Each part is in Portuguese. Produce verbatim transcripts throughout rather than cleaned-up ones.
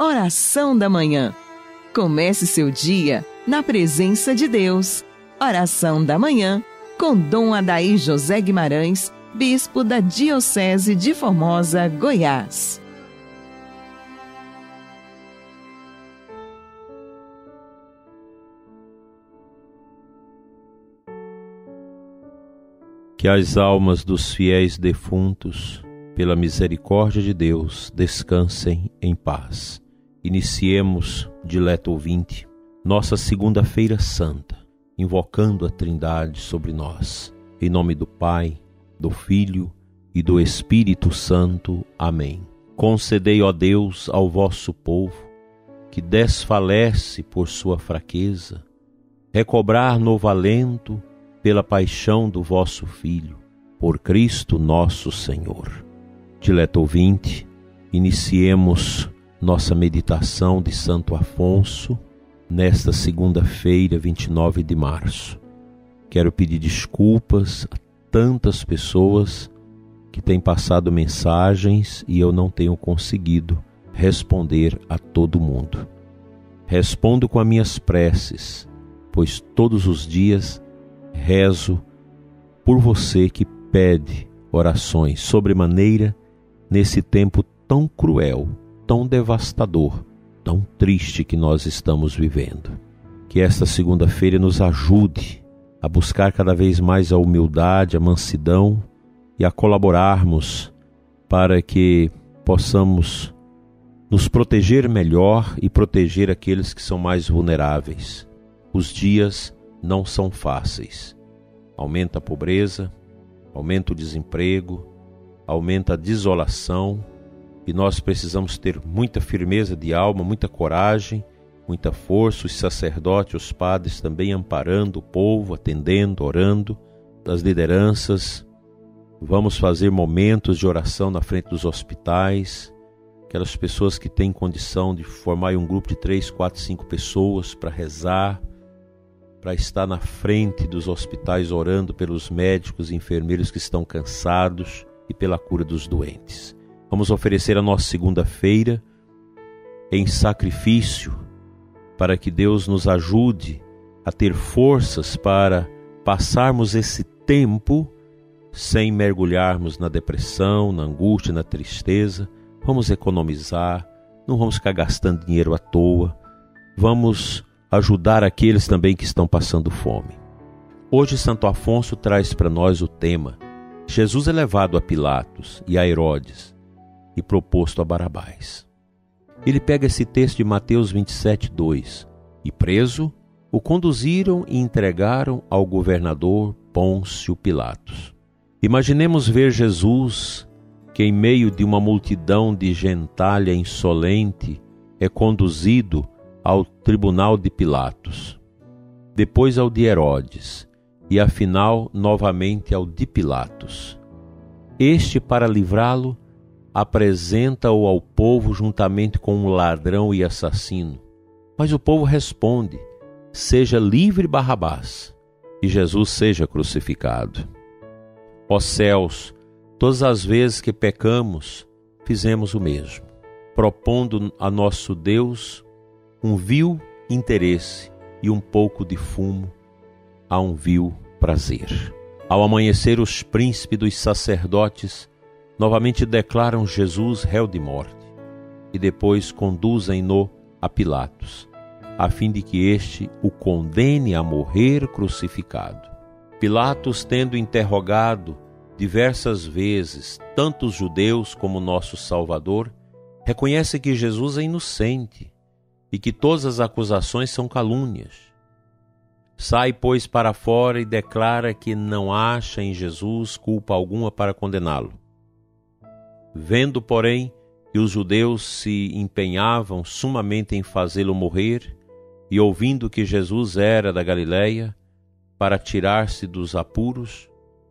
Oração da Manhã. Comece seu dia na presença de Deus. Oração da Manhã com Dom Adair José Guimarães, Bispo da Diocese de Formosa, Goiás. Que as almas dos fiéis defuntos, pela misericórdia de Deus, descansem em paz. Iniciemos, dileto ouvinte, nossa segunda-feira santa, invocando a Trindade sobre nós. Em nome do Pai, do Filho e do Espírito Santo. Amém. Concedei, ó Deus, ao vosso povo, que desfalece por sua fraqueza, recobrar novo alento pela paixão do vosso Filho, por Cristo nosso Senhor. Dileto ouvinte, iniciemos nossa meditação de Santo Afonso nesta segunda-feira, vinte e nove de março. Quero pedir desculpas a tantas pessoas que têm passado mensagens e eu não tenho conseguido responder a todo mundo. Respondo com as minhas preces, pois todos os dias rezo por você que pede orações sobremaneira nesse tempo tão cruel, tão devastador, tão triste que nós estamos vivendo. Que esta segunda-feira nos ajude a buscar cada vez mais a humildade, a mansidão e a colaborarmos para que possamos nos proteger melhor e proteger aqueles que são mais vulneráveis. Os dias não são fáceis. Aumenta a pobreza, aumenta o desemprego, aumenta a desolação e nós precisamos ter muita firmeza de alma, muita coragem, muita força. Os sacerdotes, os padres também amparando o povo, atendendo, orando, as lideranças. Vamos fazer momentos de oração na frente dos hospitais, aquelas pessoas que têm condição de formar um grupo de três, quatro, cinco pessoas para rezar, para estar na frente dos hospitais orando pelos médicos e enfermeiros que estão cansados e pela cura dos doentes. Vamos oferecer a nossa segunda-feira em sacrifício para que Deus nos ajude a ter forças para passarmos esse tempo sem mergulharmos na depressão, na angústia, na tristeza. Vamos economizar, não vamos ficar gastando dinheiro à toa, vamos ajudar aqueles também que estão passando fome. Hoje Santo Afonso traz para nós o tema Jesus é levado a Pilatos e a Herodes e proposto a Barabás. Ele pega esse texto de Mateus vinte e sete, dois. E preso, o conduziram e entregaram ao governador Pôncio Pilatos. Imaginemos ver Jesus, que em meio de uma multidão de gentalha insolente é conduzido ao tribunal de Pilatos, depois ao de Herodes e afinal novamente ao de Pilatos. Este, para livrá-lo, apresenta-o ao povo juntamente com um ladrão e assassino. Mas o povo responde: seja livre Barrabás, e Jesus seja crucificado. Ó céus, todas as vezes que pecamos, fizemos o mesmo, propondo a nosso Deus um vil interesse e um pouco de fumo a um vil prazer. Ao amanhecer, os príncipes dos sacerdotes novamente declaram Jesus réu de morte e depois conduzem-no a Pilatos, a fim de que este o condene a morrer crucificado. Pilatos, tendo interrogado diversas vezes tanto os judeus como nosso Salvador, reconhece que Jesus é inocente e que todas as acusações são calúnias. Sai, pois, para fora e declara que não acha em Jesus culpa alguma para condená-lo. Vendo, porém, que os judeus se empenhavam sumamente em fazê-lo morrer, e ouvindo que Jesus era da Galileia, para tirar-se dos apuros,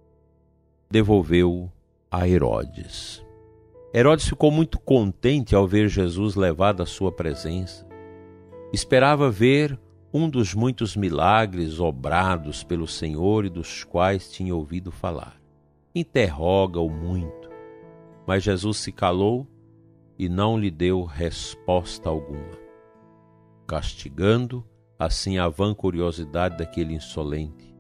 devolveu-o a Herodes. Herodes ficou muito contente ao ver Jesus levado à sua presença. Esperava ver um dos muitos milagres obrados pelo Senhor e dos quais tinha ouvido falar. Interroga-o muito, mas Jesus se calou e não lhe deu resposta alguma, castigando assim a vã curiosidade daquele insolente.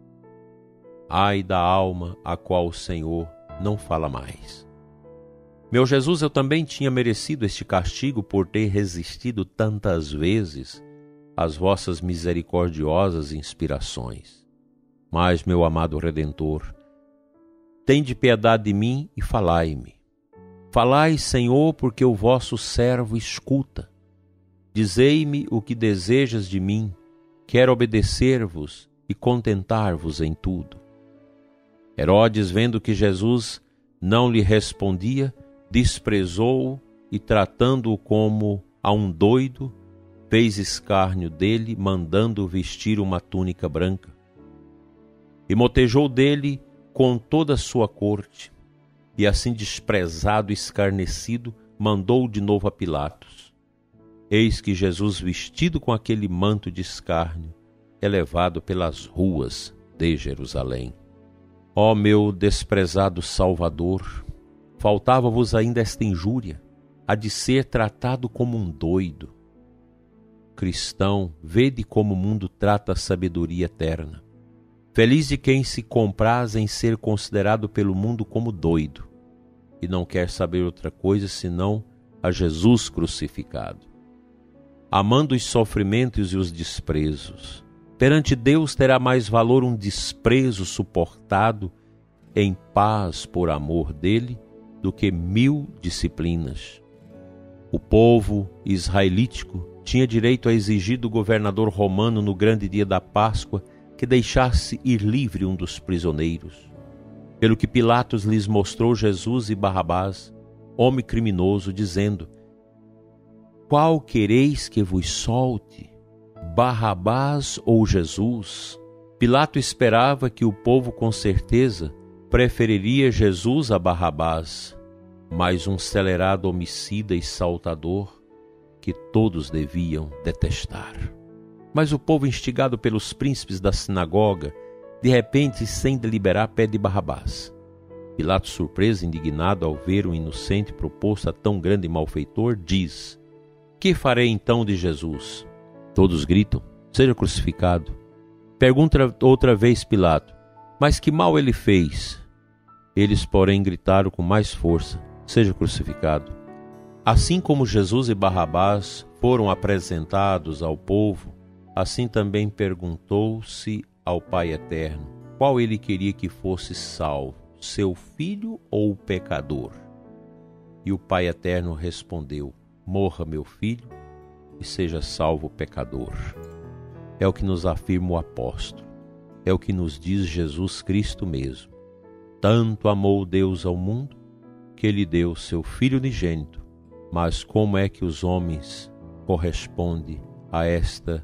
Ai da alma a qual o Senhor não fala mais. Meu Jesus, eu também tinha merecido este castigo por ter resistido tantas vezes às vossas misericordiosas inspirações. Mas, meu amado Redentor, tende piedade de mim e falai-me. Falai, Senhor, porque o vosso servo escuta. Dizei-me o que desejas de mim, quero obedecer-vos e contentar-vos em tudo. Herodes, vendo que Jesus não lhe respondia, desprezou-o e, tratando-o como a um doido, fez escárnio dele, mandando vestir uma túnica branca. E motejou dele com toda a sua corte, e assim desprezado e escarnecido, mandou de novo a Pilatos. Eis que Jesus, vestido com aquele manto de escárnio, é levado pelas ruas de Jerusalém. Ó meu desprezado Salvador, faltava-vos ainda esta injúria, a de ser tratado como um doido. Cristão, vede como o mundo trata a sabedoria eterna. Feliz de quem se compraz em ser considerado pelo mundo como doido, e não quer saber outra coisa senão a Jesus crucificado. Amando os sofrimentos e os desprezos, perante Deus terá mais valor um desprezo suportado em paz por amor dele do que mil disciplinas. O povo israelítico tinha direito a exigir do governador romano no grande dia da Páscoa que deixasse ir livre um dos prisioneiros. Pelo que Pilatos lhes mostrou Jesus e Barrabás, homem criminoso, dizendo: qual quereis que vos solte, Barrabás ou Jesus? Pilato esperava que o povo com certeza preferiria Jesus a Barrabás, mas um celerado homicida e saltador que todos deviam detestar. Mas o povo, instigado pelos príncipes da sinagoga, de repente, sem deliberar, pede Barrabás. Pilato, surpreso e indignado ao ver o inocente proposto a tão grande malfeitor, diz: que farei então de Jesus? Todos gritam: seja crucificado. Pergunta outra vez Pilato: mas que mal ele fez? Eles, porém, gritaram com mais força: seja crucificado. Assim como Jesus e Barrabás foram apresentados ao povo, assim também perguntou-se ao Pai Eterno qual ele queria que fosse salvo, seu filho ou o pecador? E o Pai Eterno respondeu: morra meu filho e seja salvo o pecador. É o que nos afirma o apóstolo, é o que nos diz Jesus Cristo mesmo. Tanto amou Deus ao mundo que ele deu seu Filho unigênito. Mas como é que os homens correspondem a esta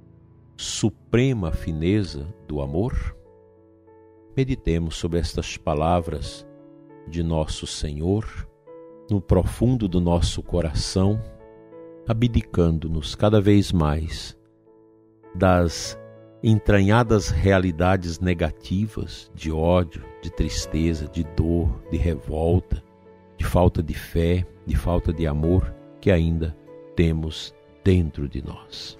suprema fineza do amor? Meditemos sobre estas palavras de nosso Senhor no profundo do nosso coração, abdicando-nos cada vez mais das entranhadas realidades negativas de ódio, de tristeza, de dor, de revolta, de falta de fé, de falta de amor que ainda temos dentro de nós.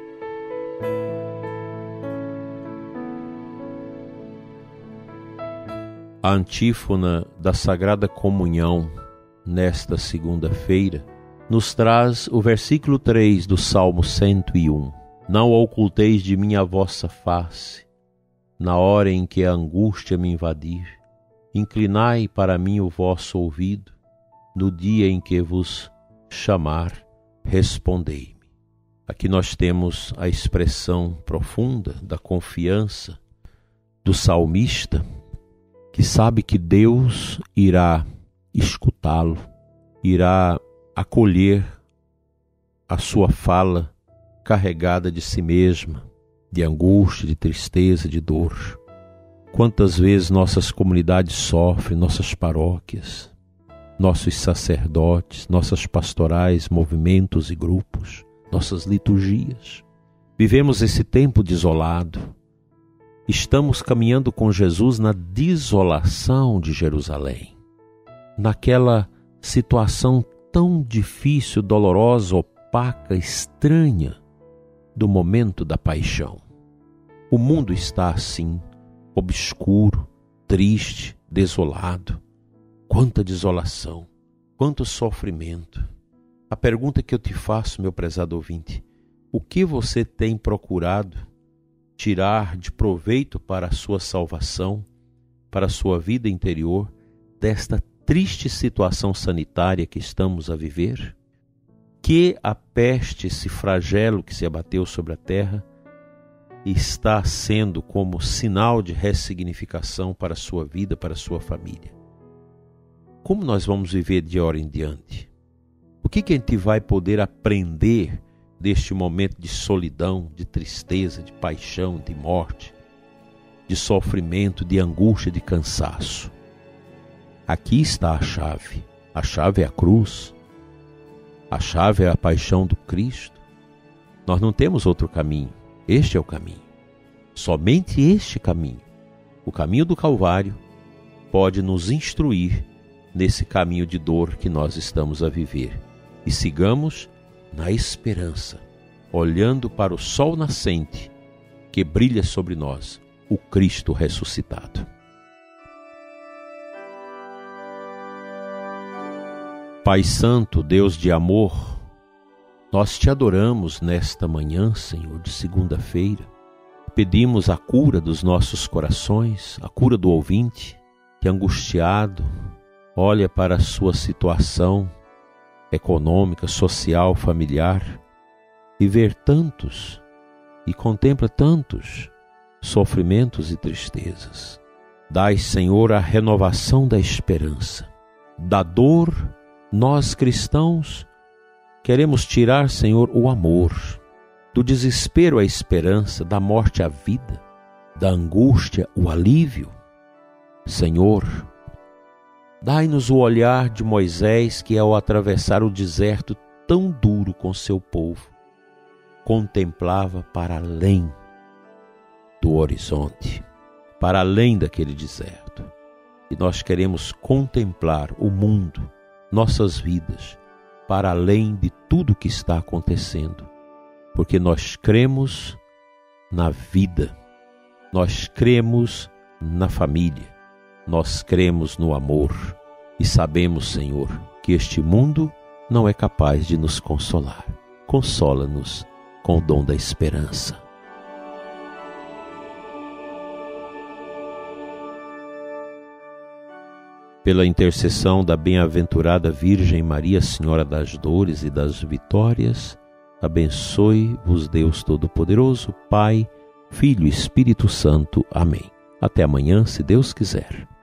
A antífona da Sagrada Comunhão nesta segunda-feira nos traz o versículo três do Salmo cento e um. Não oculteis de mim a vossa face, na hora em que a angústia me invadir. Inclinai para mim o vosso ouvido, no dia em que vos chamar, respondei-me. Aqui nós temos a expressão profunda da confiança do salmista, que sabe que Deus irá escutá-lo, irá acolher a sua fala carregada de si mesma, de angústia, de tristeza, de dor. Quantas vezes nossas comunidades sofrem, nossas paróquias, nossos sacerdotes, nossas pastorais, movimentos e grupos, nossas liturgias. Vivemos esse tempo desolado. Estamos caminhando com Jesus na desolação de Jerusalém, naquela situação tão difícil, dolorosa, opaca, estranha do momento da paixão. O mundo está assim, obscuro, triste, desolado. Quanta desolação, quanto sofrimento. A pergunta que eu te faço, meu prezado ouvinte, o que você tem procurado tirar de proveito para a sua salvação, para a sua vida interior, desta triste situação sanitária que estamos a viver? Que a peste, esse flagelo que se abateu sobre a terra, está sendo como sinal de ressignificação para a sua vida, para a sua família? Como nós vamos viver de hora em diante? O que, que a gente vai poder aprender deste momento de solidão, de tristeza, de paixão, de morte, de sofrimento, de angústia, de cansaço? Aqui está a chave. A chave é a cruz. A chave é a paixão do Cristo. Nós não temos outro caminho. Este é o caminho. Somente este caminho, o caminho do Calvário, pode nos instruir nesse caminho de dor que nós estamos a viver. E sigamos na esperança, olhando para o sol nascente que brilha sobre nós, o Cristo ressuscitado. Pai Santo, Deus de amor, nós te adoramos nesta manhã, Senhor, de segunda-feira. Pedimos a cura dos nossos corações, a cura do ouvinte, que angustiado olha para a sua situação econômica, social, familiar, e vê tantos, e contempla tantos sofrimentos e tristezas. Dai, Senhor, a renovação da esperança. Da dor, nós cristãos queremos tirar, Senhor, o amor. Do desespero a esperança, da morte a vida, da angústia o alívio. Senhor, dai-nos o olhar de Moisés, que ao atravessar o deserto tão duro com seu povo, contemplava para além do horizonte, para além daquele deserto. E nós queremos contemplar o mundo, nossas vidas, para além de tudo que está acontecendo, porque nós cremos na vida, nós cremos na família, nós cremos no amor e sabemos, Senhor, que este mundo não é capaz de nos consolar. Consola-nos com o dom da esperança. Pela intercessão da bem-aventurada Virgem Maria, Senhora das Dores e das Vitórias, abençoe-vos Deus Todo-Poderoso, Pai, Filho e Espírito Santo. Amém. Até amanhã, se Deus quiser.